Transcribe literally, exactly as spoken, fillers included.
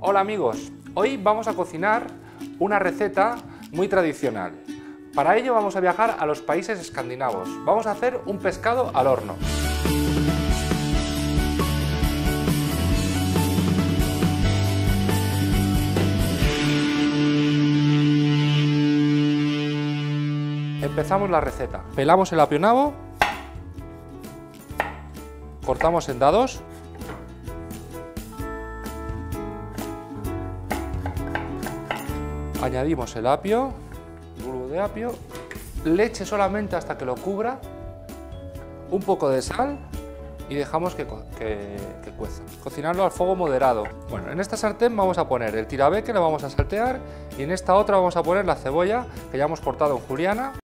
Hola amigos, hoy vamos a cocinar una receta muy tradicional. Para ello vamos a viajar a los países escandinavos. Vamos a hacer un pescado al horno. Empezamos la receta. Pelamos el apio nabo, cortamos en dados, añadimos el apio, bulbo de apio, leche solamente hasta que lo cubra, un poco de sal y dejamos que, que, que cueza. Cocinarlo al fuego moderado. Bueno, en esta sartén vamos a poner el tiravé, que lo vamos a saltear, y en esta otra vamos a poner la cebolla que ya hemos cortado en juliana.